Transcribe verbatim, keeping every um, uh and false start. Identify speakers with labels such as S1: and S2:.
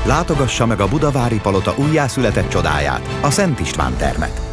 S1: Látogassa meg a budavári palota újjászületett csodáját, a Szent István termet.